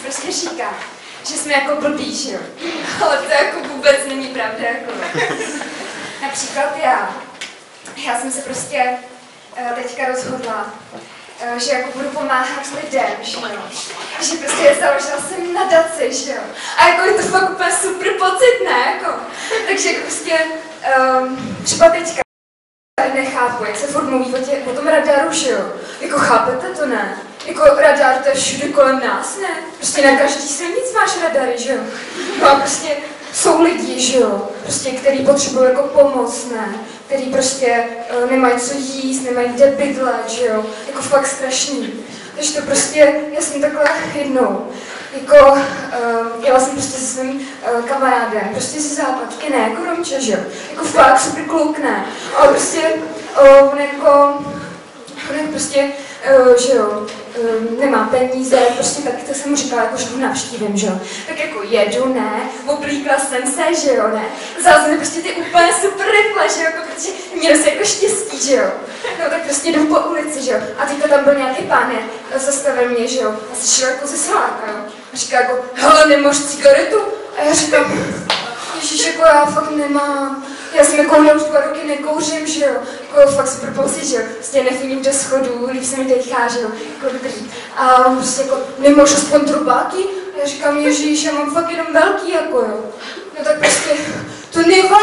prostě říká, že jsme jako blbí, že jo. Ale to jako vůbec není pravda, jako. Například já jsem se prostě teďka rozhodla, že jako budu pomáhat lidem, že jo. Že prostě založila jsem nadaci, že jo. A jako je to fakt úplně super pocit, ne, jako. Takže jako prostě třeba teďka nechápu, jak se furt mluví o tom radaru, že jo. Jako chápete to, ne? Jako radar to je všude kolem nás, ne? Prostě na každý silnic máš radary, že jo. No a prostě jsou lidi, že jo, prostě, který potřebují jako pomoc, ne? Který prostě nemají co jíst, nemají kde bydlet, že jo. Jako fakt strašný. Takže to prostě, já jsem takhle jednou, jako, jela jsem prostě se svým kamarádem, prostě ze Západky, ne, jako Romče, že jo. Jako fakt super kluk, ne. Ale prostě, on jako prostě, že jo, nemá peníze, prostě taky to jsem mu říkala, jako, že ho navštívím, že jo. Tak jako jedu, ne, oblíkla jsem se, že jo, ne. Vzala jsem prostě ty úplně super rifle, že jo, jako, protože měl se jako štěstí, že jo. No tak prostě jdu po ulici, že jo. A teďka tam byl nějaký pán, zastavil mě, že jo. A se šel jako ze Sláka, jo. A říká jako, hele, nemáš cigaretu? A já říkám, ježiš, jako já fakt nemám. Já jsem jako už 2 roky nekouřím, že jo, jako fakt super pocit, že jo, prostě nechodím do schodů, líp se mi dejchá, že jo, jako dobrý. A on prostě jako, nemáš aspoň trubáky? A já říkám, ježíš, já mám fakt jenom velký, jako jo. No tak prostě, to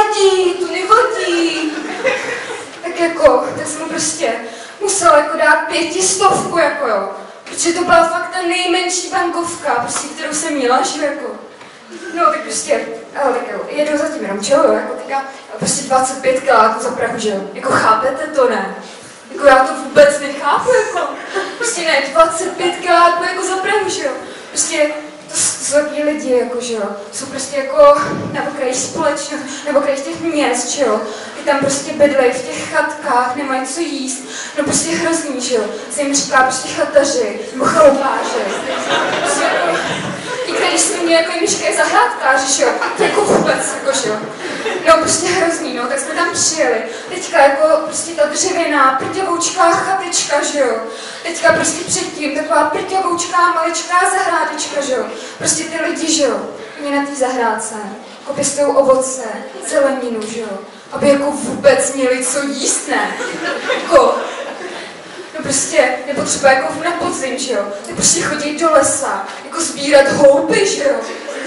nevadí. Tak jako, tak jsem mu prostě musela jako dát 500, jako jo. Protože to byla fakt ta nejmenší bankovka, prostě, kterou jsem měla, že jako. No tak prostě, ale tak jo, jedu za tím Romčou, jo, jako teďka prostě 25 kiláků za Prahu, že jo, jako chápete to, ne? Jako já to vůbec nechápu, jako, prostě ne, 25 kiláků jako za Prahu, že jo, prostě to jsou takový lidi, jako, že jo, jsou prostě jako na okraji společnosti, nebo okraji těch měst, že jo, ty tam prostě bydlejí v těch chatkách, nemají co jíst, no prostě hrozný, že jo, se jim říká prostě chataři, nebo chalupáři, prostě jako, i když jsme měli jako jim říkají zahrádkáři, že jo, to jako vůbec, jako, že jo. No prostě hrozný, no, tak jsme tam přijeli. Teďka jako prostě ta dřevěná, prťavoučká chatička, že jo. Teďka prostě předtím taková prťavoučká, maličká zahrádečka, že jo. Prostě ty lidi, že jo, oni na té zahrádce, jako pěstují ovoce, zeleninu, že jo. Aby jako vůbec měli co jíst, ne. Jako, no prostě, nebo třeba jako na podzim, že jo, tak prostě chodí do lesa, jako sbírat houby, že jo.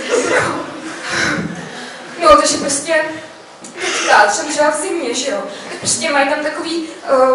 No, takže prostě teďka, třeba v zimě, že jo, tak prostě mají tam takový,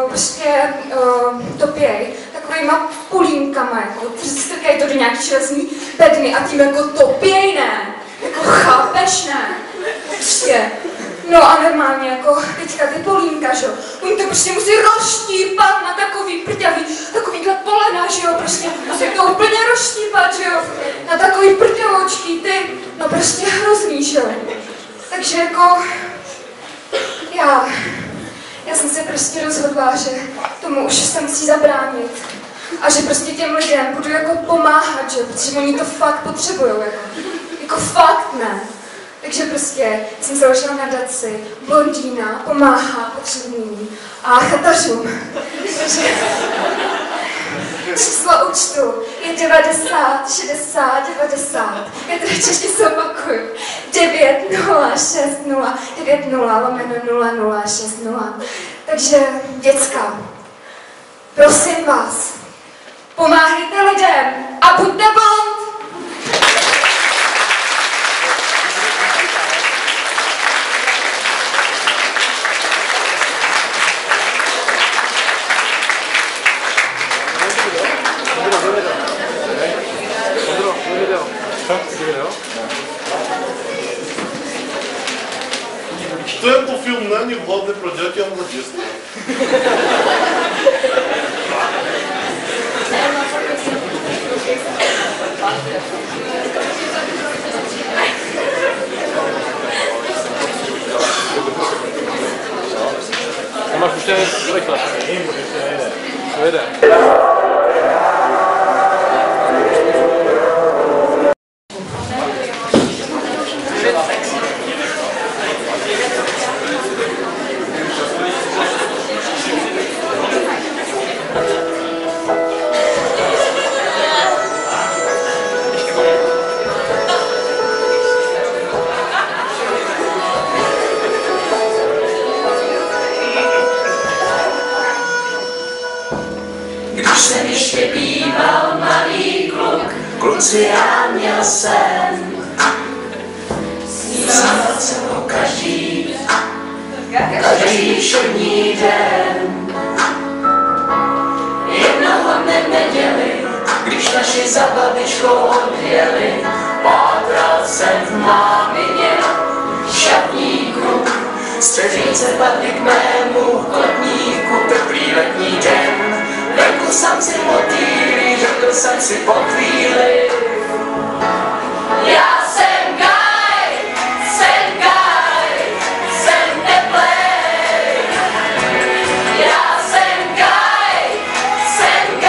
topěj, takovýma polínkama, jako, strkají to do nějaký železný bedny a tím jako topěj, ne, jako chápeš, ne, prostě. No a normálně jako teďka ty polínka, že jo, oni to prostě musí rozštípat na takový prťavý, takovýhle polena, že jo, prostě musí to úplně rozštípat, že jo, na takový prťavoučky, ty, no prostě hrozný, že jo. Takže jako, já jsem se prostě rozhodla, že tomu už se musí zabránit a že prostě těm lidem budu jako pomáhat, že jo, protože oni to fakt potřebujou, jako fakt ne. Takže prostě jsem založila nadaci, Blondýna pomáhá potřebným a chatařům. Číslo účtu je 90 60 90. Já to ještě zopakuju. 9060 90/0060. Takže děcka, prosím vás, pomáhejte lidem a buďte blond! Тento film není vhodný pro děti a mladistvé. Máš už ten rychle. To jede. Kluci, já měl sen, snívat se mnou každý všední den. Jednoho dne v neděli, když naši za babičkou odjeli, pátral jsem v mámině šatníku, střežíce padly k mému kotníku. Teplý letní den, venku jsem si motýlí, řekl jsem si po chvíli: já jsem Gaj, jsem teplej. Já jsem Gaj, jsem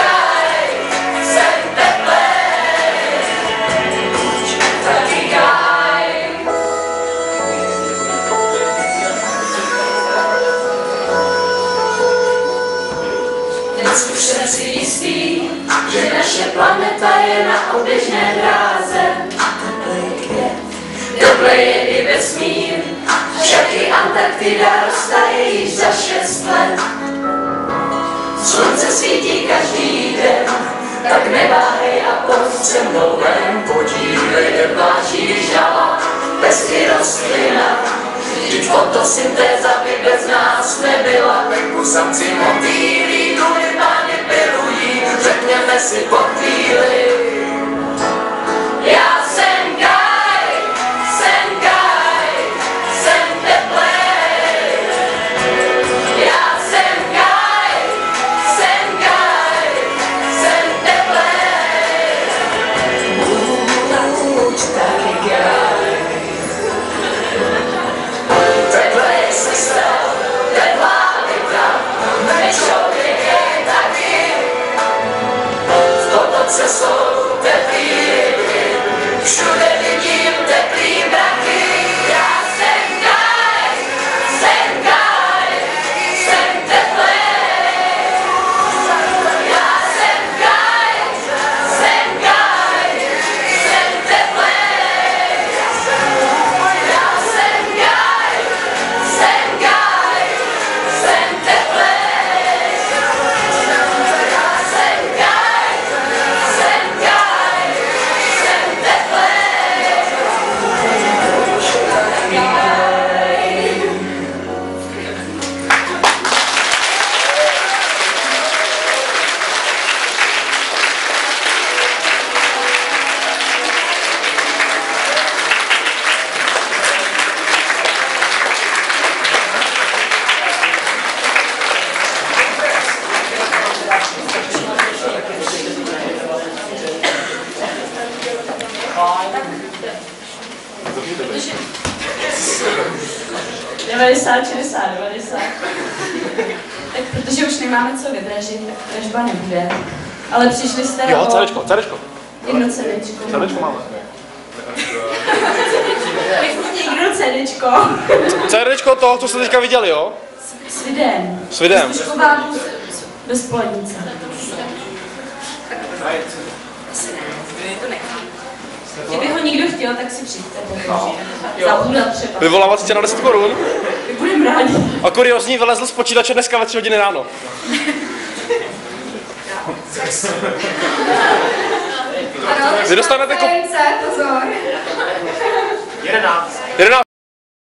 teplej. Buď taky Gaj. Dnes už jsem si jistý, že naše planeta je na oběžné dráze. Teplej je i vesmír, však i Antarktida roztaje již za 6 let. Slunce svítí každý den, tak neváhej a pojď se mnou ven. Podívej, nepláčí žala, pesky rostlina, vždyť fotosyntéza by bez nás nebyla. Venku samci motýlí, tudy páně pilují, řekněme si po chvíli: já jsem Gaj, jsem teplej. Já jsem Gaj, jsem teplej. Buď taky Gaj. Teplej se stal, teplá věta, než člověk je taky. V potoce jsou teplý ryby, všude vidím teplý mraky. Já jsem Gaj, jsem teplej. Já jsem Gaj, jsem teplej. Já jsem Gaj, jsem teplej. Já jsem Gaj, jsem teplej. Tak protože už nemáme co vydražit, tak dražba nebude. Ale přišli jste Jo, cerečko. jedno CDčko. Cerečko máme. Někdo CDčko. CDčko to, co jste teďka viděli, jo? S videem. S videem. Taková bez plodnice. Kdyby ho někdo chtěl, tak si přijďte. Za půl třeba. Vyvolávací cena 10 korun. My budeme rádi. A kuriozní vylezl z počítače dneska ve 3 hodiny ráno. Ano, Vy dostanete pozor. 11.